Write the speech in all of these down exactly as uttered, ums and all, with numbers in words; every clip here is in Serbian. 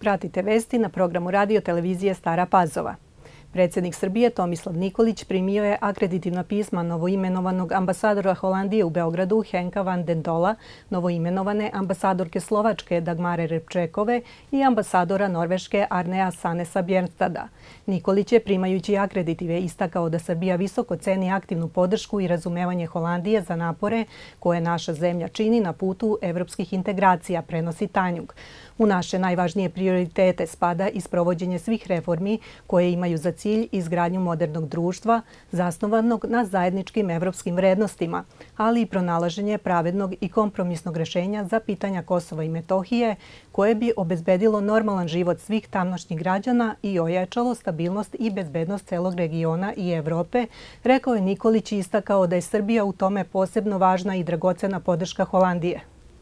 Pratite vesti na programu radio televizije Stara Pazova. Predsjednik Srbije Tomislav Nikolić primio je akreditivna pisma novoimenovanog ambasadora Holandije u Beogradu Henka van den Dola, novoimenovane ambasadorke Slovačke Dagmare Repčekove i ambasadora Norveške Arnea Sanesa Bjernstada. Nikolić je, primajući akreditive, istakao da Srbija visoko ceni aktivnu podršku i razumevanje Holandije za napore koje naša zemlja čini na putu evropskih integracija, prenosi Tanjug. U naše najvažnije prioritete spada i sprovođenje svih reformi koje imaju za cilj izgradnju modernog društva zasnovanog na zajedničkim evropskim vrednostima, ali i pronalaženje pravednog i kompromisnog rešenja za pitanja Kosova i Metohije koje bi obezbedilo normalan život svih tamošnjih građana i ojačalo stabilnost i bezbednost celog regiona i Evrope, rekao je Nikolić i istakao da je Srbija u tome posebno važna i dragocena podrška Holandije.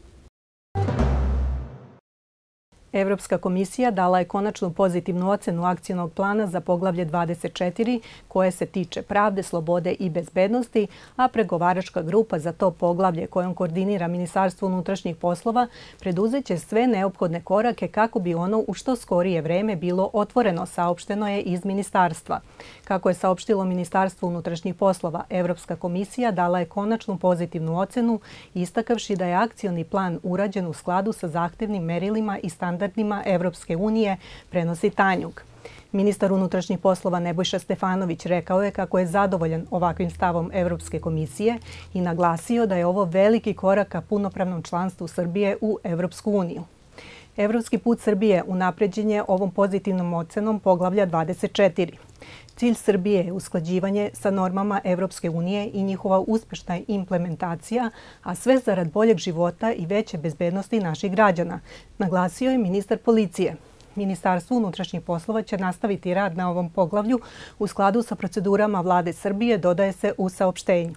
Evropska komisija dala je konačnu pozitivnu ocenu akcionog plana za poglavlje dvadeset četiri koje se tiče pravde, slobode i bezbednosti, a pregovaračka grupa za to poglavlje kojom koordinira Ministarstvo unutrašnjih poslova preduzeće sve neophodne korake kako bi ono u što skorije vreme bilo otvoreno, saopšteno je iz ministarstva. Kako je saopštilo Ministarstvo unutrašnjih poslova, Evropska komisija dala je konačnu pozitivnu ocenu istakavši da je akcioni plan urađen u skladu sa zahtevnim merilima i standardima Evropske unije, prenosi Tanjug. Ministar unutrašnjih poslova Nebojša Stefanović rekao je kako je zadovoljan ovakvim stavom Evropske komisije i naglasio da je ovo veliki korak ka punopravnom članstvu Srbije u Evropsku uniju. Evropski put Srbije unapređen je ovom pozitivnom ocenom poglavlja dvadeset četiri. Cilj Srbije je usklađivanje sa normama Evropske unije i njihova uspešna implementacija, a sve zarad boljeg života i veće bezbednosti naših građana, naglasio je ministar policije. Ministarstvo unutrašnjih poslova će nastaviti rad na ovom poglavlju u skladu sa procedurama Vlade Srbije, dodaje se u saopštenju.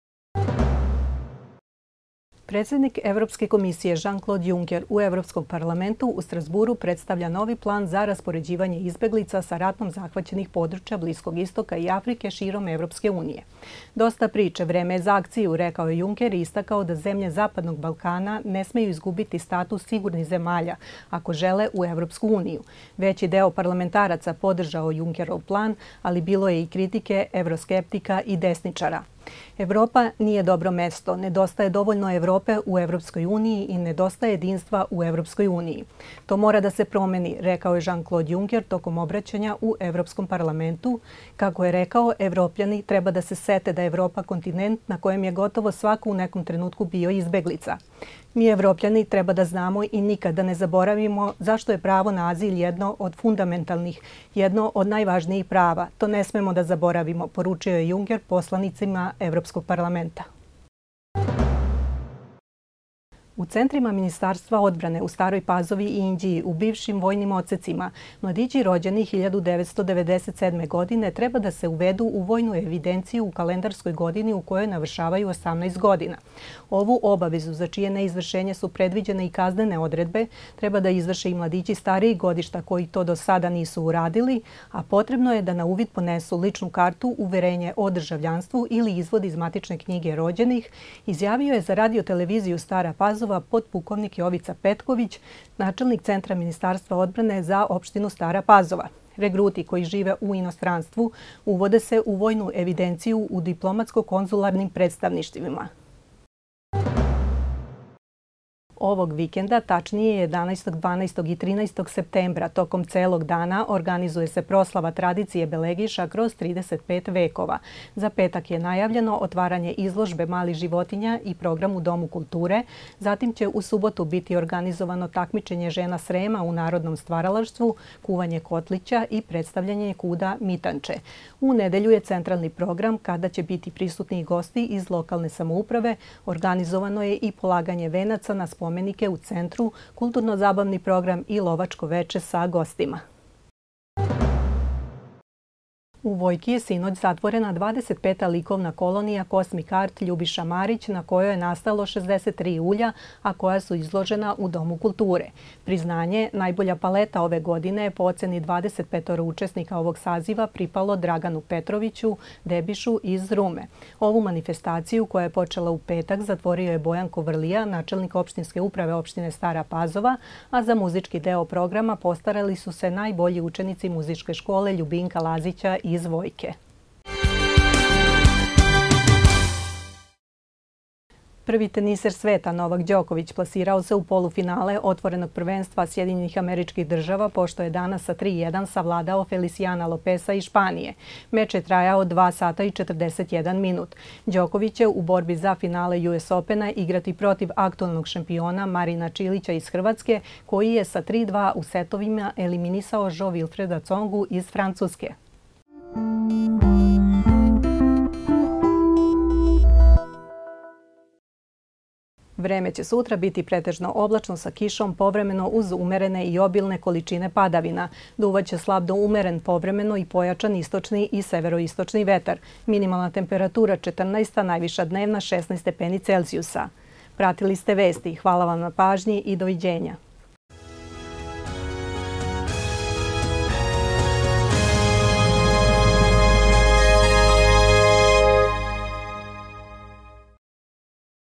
Predsjednik Evropske komisije Jean-Claude Juncker u Evropskom parlamentu u Strasburu predstavlja novi plan za raspoređivanje izbeglica sa ratom zahvaćenih područja Bliskog istoka i Afrike širom Evropske unije. Dosta priče, vreme je za akciju, rekao je Juncker i istakao da zemlje Zapadnog Balkana ne smeju izgubiti status sigurnih zemalja ako žele u Evropsku uniju. Veći deo parlamentaraca podržao Junckerov plan, ali bilo je i kritike evroskeptika i desničara. Evropa nije dobro mesto, nedostaje dovoljno Evrope u Evropskoj uniji i nedostaje jedinstva u Evropskoj uniji. To mora da se promeni, rekao je Jean-Claude Juncker tokom obraćanja u Evropskom parlamentu. Kako je rekao, Evropljani treba da se sete da je Evropa kontinent na kojem je gotovo svako u nekom trenutku bio izbeglica. Mi, Evropljani, treba da znamo i nikada ne zaboravimo zašto je pravo na azil jedno od fundamentalnih, jedno od najvažnijih prava. To ne smemo da zaboravimo, poručio je Juncker poslanicima Evropskog parlamenta. U centrima Ministarstva odbrane u Staroj Pazovi i Inđiji u bivšim vojnim odsecima mladići rođeni hiljadu devetsto devedeset sedme. godine treba da se uvedu u vojnu evidenciju u kalendarskoj godini u kojoj navršavaju osamnaest godina. Ovu obavezu, za čije neizvršenje su predviđene i kaznene odredbe, treba da izvrše i mladići starijih godišta koji to do sada nisu uradili, a potrebno je da na uvid ponesu ličnu kartu, uverenje o državljanstvu ili izvod iz matične knjige rođenih, izjavio je za radio televiziju Stara Pazova podpukovnik Jovica Petković, načelnik Centra Ministarstva odbrane za opštinu Stara Pazova. Regruti koji žive u inostranstvu uvode se u vojnu evidenciju u diplomatsko-konzularnim predstavništvima. Ovog vikenda, tačnije jedanaestog, dvanaestog i trinaestog septembra, tokom celog dana organizuje se proslava tradicije Belegiša kroz trideset pet vekova. Za petak je najavljeno otvaranje izložbe malih životinja i program u Domu kulture. Zatim će u subotu biti organizovano takmičenje žena Srema u narodnom stvaralaštvu, kuvanje kotlića i predstavljanje kuda Mitanče. U nedelju je centralni program kada će biti prisutni i gosti iz lokalne samouprave. Organizovano je i polaganje venaca na spomenike u centru, kulturno-zabavni program i lovačko veče sa gostima. U Vojki je sinoć zatvorena dvadeset peta likovna kolonija Cosmic Art Ljubiša Marić, na kojoj je nastalo šezdeset tri ulja, a koja su izložena u Domu kulture. Priznanje najbolja paleta ove godine po oceni dvadeset pet učesnika ovog saziva pripalo Draganu Petroviću, debišu iz Rume. Ovu manifestaciju, koja je počela u petak, zatvorio je Bojan Kovrlija, načelnik opštinske uprave opštine Stara Pazova, a za muzički deo programa postarali su se najbolji učenici muzičke škole Ljubinka Lazića iz Vojke. Prvi teniser sveta Novak Đoković plasirao se u polufinale otvorenog prvenstva Sjedinjenih Američkih Država, pošto je danas sa tri jedan savladao Feliciana Lopesa iz Španije. Meč je trajao dva sata i četrdeset jedan minut. Đoković će u borbi za finale U S Opena igrati protiv aktualnog šampiona Marina Čilića iz Hrvatske, koji je sa tri dva u setovima eliminisao Jo Wilfreda Tsongu iz Francuske. Vreme će sutra biti pretežno oblačno sa kišom, povremeno uz umerene i obilne količine padavina. Duvaće slab do umeren povremeno i pojačan istočni i severoistočni vetar. Minimalna temperatura četrnaest, najviša dnevna šesnaest stepeni Celzijusa. Pratili ste vesti. Hvala vam na pažnji i doviđenja.